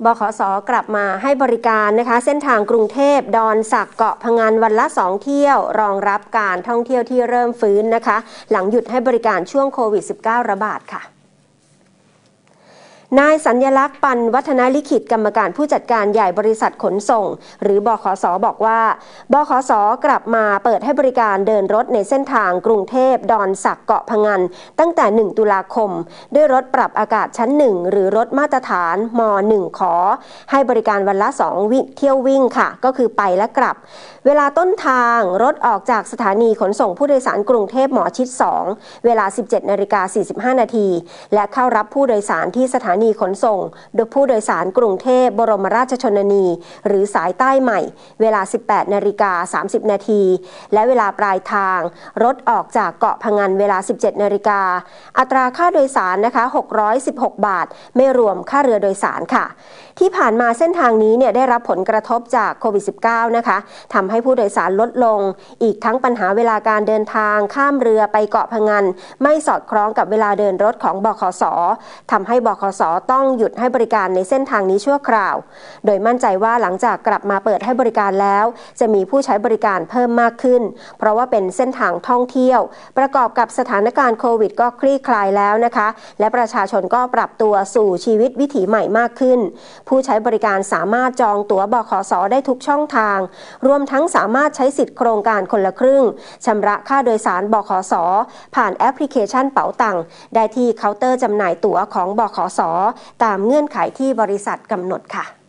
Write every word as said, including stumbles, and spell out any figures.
บขส.กลับมาให้บริการนะคะเส้นทางกรุงเทพดอนสักเกาะพะงันวันละสองเที่ยวรองรับการท่องเที่ยวที่เริ่มฟื้นนะคะหลังหยุดให้บริการช่วงโควิด สิบเก้า ระบาดค่ะนายสัญลักษณ์ปันวัฒนลิขิตกรรมการผู้จัดการใหญ่บริษัทขนส่งหรือบขส.บอกว่าบขส.กลับมาเปิดให้บริการเดินรถในเส้นทางกรุงเทพดอนสักเกาะพะงันตั้งแต่หนึ่งตุลาคมด้วยรถปรับอากาศชั้นหนึ่งหรือรถมาตรฐานมหนึ่งขอให้บริการวันละสองวิ่งเที่ยววิ่งค่ะก็คือไปและกลับเวลาต้นทางรถออกจากสถานีขนส่งผู้โดยสารกรุงเทพหมอชิดสองเวลา สิบเจ็ดนาฬิกาสี่สิบห้านาทีและเข้ารับผู้โดยสารที่สถานีขนส่งโดยผู้โดยสารกรุงเทพบรมราชชนนีหรือสายใต้ใหม่เวลา สิบแปดนาฬิกาสามสิบนาทีและเวลาปลายทางรถออกจากเกาะพะงันเวลา สิบเจ็ดนาฬิกาอัตราค่าโดยสารนะคะหกร้อยสิบหกบาทไม่รวมค่าเรือโดยสารค่ะที่ผ่านมาเส้นทางนี้เนี่ยได้รับผลกระทบจากโควิด สิบเก้า นะคะทำให้ผู้โดยสารลดลงอีกทั้งปัญหาเวลาการเดินทางข้ามเรือไปเกาะพะงันไม่สอดคล้องกับเวลาเดินรถของบขส.ทำให้บขส.ต้องหยุดให้บริการในเส้นทางนี้ชั่วคราวโดยมั่นใจว่าหลังจากกลับมาเปิดให้บริการแล้วจะมีผู้ใช้บริการเพิ่มมากขึ้นเพราะว่าเป็นเส้นทางท่องเที่ยวประกอบกับสถานการณ์โควิดก็คลี่คลายแล้วนะคะและประชาชนก็ปรับตัวสู่ชีวิตวิถีใหม่มากขึ้นผู้ใช้บริการสามารถจองตั๋วบขส.ได้ทุกช่องทางรวมทั้งสามารถใช้สิทธิโครงการคนละครึ่งชำระค่าโดยสารบขส.ผ่านแอปพลิเคชันเป๋าตังค์ได้ที่เคาน์เตอร์จำหน่ายตั๋วของบขส.ตามเงื่อนไขที่บริษัทกำหนดค่ะ